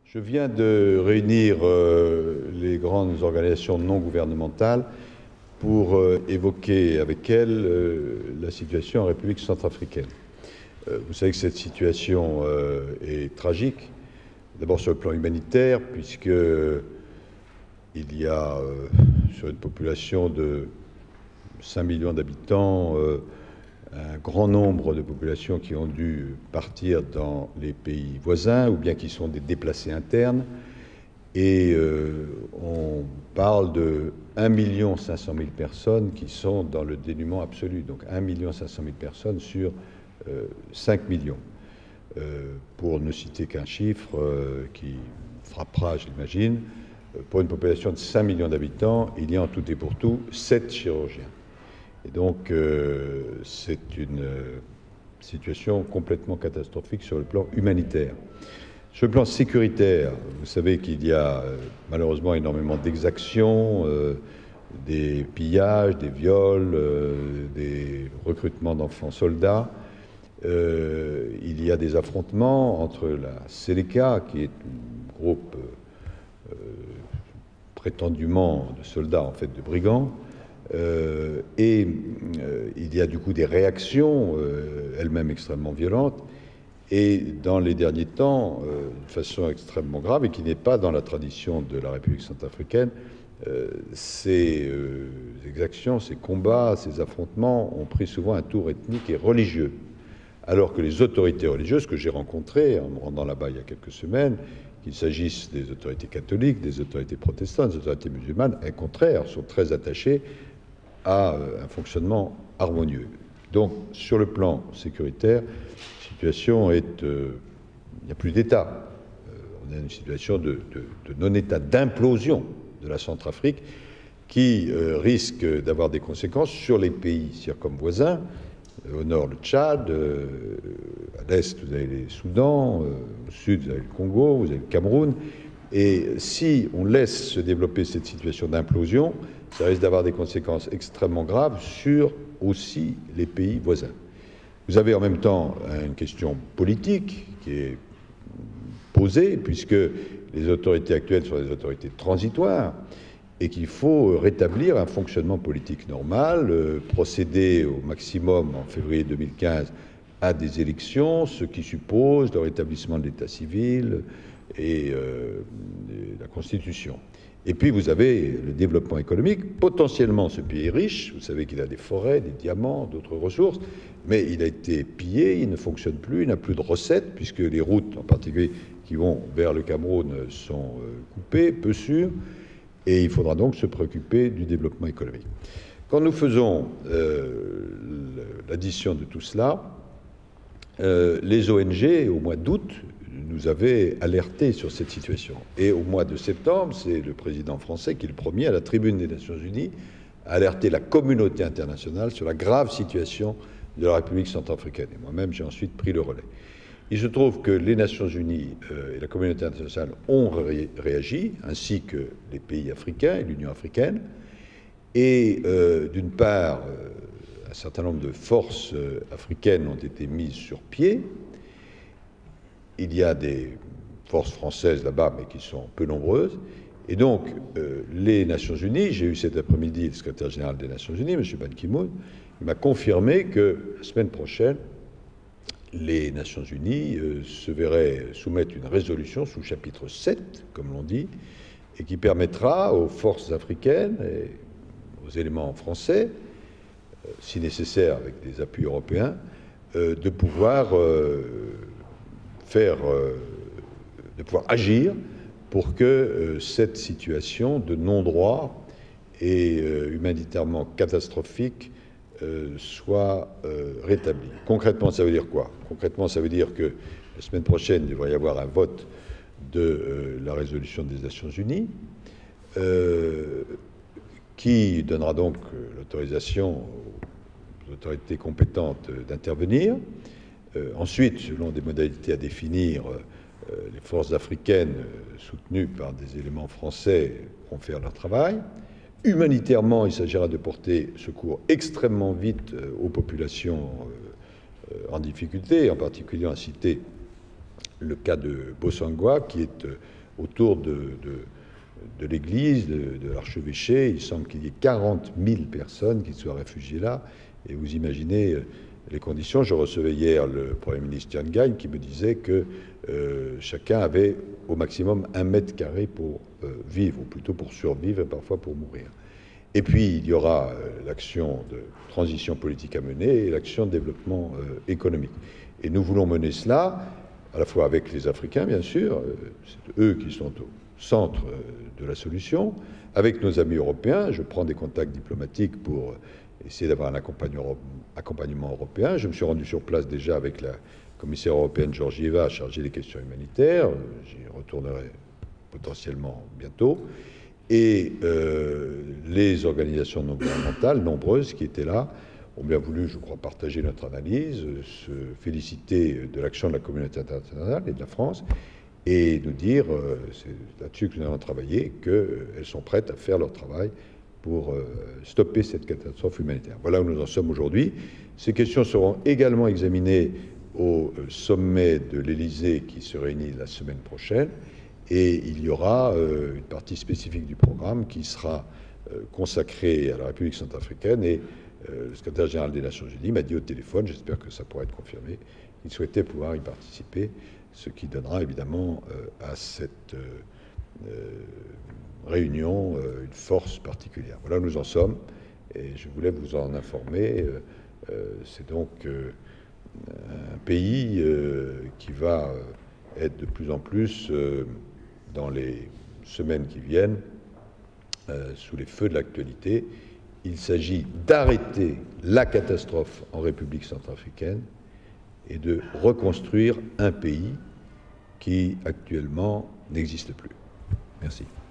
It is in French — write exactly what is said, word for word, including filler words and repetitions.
Je viens de réunir euh, les grandes organisations non gouvernementales pour euh, évoquer avec elles euh, la situation en République centrafricaine. Euh, vous savez que cette situation euh, est tragique, d'abord sur le plan humanitaire, puisque il y a euh, sur une population de cinq millions d'habitants euh, un grand nombre de populations qui ont dû partir dans les pays voisins ou bien qui sont des déplacés internes. Et euh, on parle de un million cinq cent mille personnes qui sont dans le dénuement absolu. Donc un million cinq cent mille personnes sur euh, cinq millions. Euh, pour ne citer qu'un chiffre euh, qui frappera, je l'imagine, pour une population de cinq millions d'habitants, il y a en tout et pour tout sept chirurgiens. Et donc, euh, c'est une euh, situation complètement catastrophique sur le plan humanitaire. Sur le plan sécuritaire, vous savez qu'il y a euh, malheureusement énormément d'exactions, euh, des pillages, des viols, euh, des recrutements d'enfants soldats. Euh, il y a des affrontements entre la Seleka, qui est un groupe euh, prétendument de soldats, en fait de brigands, Euh, et euh, il y a du coup des réactions, euh, elles-mêmes extrêmement violentes, et dans les derniers temps, euh, de façon extrêmement grave, et qui n'est pas dans la tradition de la République centrafricaine, euh, ces euh, exactions, ces combats, ces affrontements ont pris souvent un tour ethnique et religieux, alors que les autorités religieuses que j'ai rencontrées en me rendant là-bas il y a quelques semaines, qu'il s'agisse des autorités catholiques, des autorités protestantes, des autorités musulmanes, au contraire, sont très attachées à un fonctionnement harmonieux. Donc, sur le plan sécuritaire, la situation est... Euh, il n'y a plus d'État. Euh, on est dans une situation de, de, de non-État, d'implosion de la Centrafrique qui euh, risque d'avoir des conséquences sur les pays circonvoisins. Au nord, le Tchad, euh, à l'est, vous avez les Soudans, euh, au sud, vous avez le Congo, vous avez le Cameroun. Et si on laisse se développer cette situation d'implosion, ça risque d'avoir des conséquences extrêmement graves sur aussi les pays voisins. Vous avez en même temps une question politique qui est posée, puisque les autorités actuelles sont des autorités transitoires, et qu'il faut rétablir un fonctionnement politique normal, euh, procéder au maximum en février deux mille quinze à des élections, ce qui suppose le rétablissement de l'état civil et, euh, et la Constitution. Et puis vous avez le développement économique. Potentiellement, ce pays est riche. Vous savez qu'il a des forêts, des diamants, d'autres ressources, mais il a été pillé, il ne fonctionne plus, il n'a plus de recettes, puisque les routes, en particulier qui vont vers le Cameroun, sont coupées, peu sûres. Et il faudra donc se préoccuper du développement économique. Quand nous faisons euh, l'addition de tout cela, euh, les O N G, au mois d'août, nous avaient alertés sur cette situation. Et au mois de septembre, c'est le président français qui est le premier, à la tribune des Nations Unies, à alerter la communauté internationale sur la grave situation de la République centrafricaine. Et moi-même, j'ai ensuite pris le relais. Il se trouve que les Nations Unies euh, et la communauté internationale ont ré réagi, ainsi que les pays africains et l'Union africaine. Et euh, d'une part, euh, un certain nombre de forces euh, africaines ont été mises sur pied. Il y a des forces françaises là-bas, mais qui sont peu nombreuses. Et donc, euh, les Nations Unies, j'ai eu cet après-midi le secrétaire général des Nations Unies, M. Ban Ki-moon, il m'a confirmé que la semaine prochaine, les Nations Unies euh, se verraient soumettre une résolution sous chapitre sept, comme l'on dit, et qui permettra aux forces africaines et aux éléments français, euh, si nécessaire avec des appuis européens, euh, de pouvoir euh, faire, euh, de pouvoir agir pour que euh, cette situation de non-droit et euh, humanitairement catastrophique Euh, soit euh, rétabli. Concrètement, ça veut dire quoi? Concrètement, ça veut dire que la semaine prochaine, il devrait y avoir un vote de euh, la résolution des Nations Unies euh, qui donnera donc euh, l'autorisation aux autorités compétentes euh, d'intervenir. Euh, ensuite, selon des modalités à définir, euh, les forces africaines euh, soutenues par des éléments français vont faire leur travail. Humanitairement, il s'agira de porter secours extrêmement vite aux populations en difficulté, en particulier à citer le cas de Bosangwa, qui est autour de, de, de l'église, de, de l'archevêché. Il semble qu'il y ait quarante mille personnes qui soient réfugiées là. Et vous imaginez les conditions. Je recevais hier le Premier ministre Tian Gagne qui me disait que euh, chacun avait au maximum un mètre carré pour euh, vivre, ou plutôt pour survivre et parfois pour mourir. Et puis, il y aura euh, l'action de transition politique à mener et l'action de développement euh, économique. Et nous voulons mener cela, à la fois avec les Africains, bien sûr, euh, c'est eux qui sont au centre euh, de la solution, avec nos amis européens. Je prends des contacts diplomatiques pour essayer d'avoir un accompagnement, accompagnement européen. Je me suis rendu sur place déjà avec la commissaire européenne Georgieva, chargée des questions humanitaires. J'y retournerai potentiellement bientôt. Et euh, les organisations non gouvernementales, nombreuses, qui étaient là, ont bien voulu, je crois, partager notre analyse, se féliciter de l'action de la communauté internationale et de la France, et nous dire, euh, c'est là-dessus que nous allons travailler, qu'elles sont prêtes à faire leur travail pour euh, stopper cette catastrophe humanitaire. Voilà où nous en sommes aujourd'hui. Ces questions seront également examinées au sommet de l'Élysée qui se réunit la semaine prochaine. Et il y aura euh, une partie spécifique du programme qui sera euh, consacrée à la République centrafricaine. Et euh, le secrétaire général des Nations Unies m'a dit au téléphone, j'espère que ça pourra être confirmé, qu'il souhaitait pouvoir y participer, ce qui donnera évidemment euh, à cette euh, réunion euh, une force particulière. Voilà où nous en sommes, et je voulais vous en informer. Euh, euh, C'est donc euh, un pays euh, qui va être de plus en plus... Euh, dans les semaines qui viennent, euh, sous les feux de l'actualité. Il s'agit d'arrêter la catastrophe en République centrafricaine et de reconstruire un pays qui, actuellement, n'existe plus. Merci.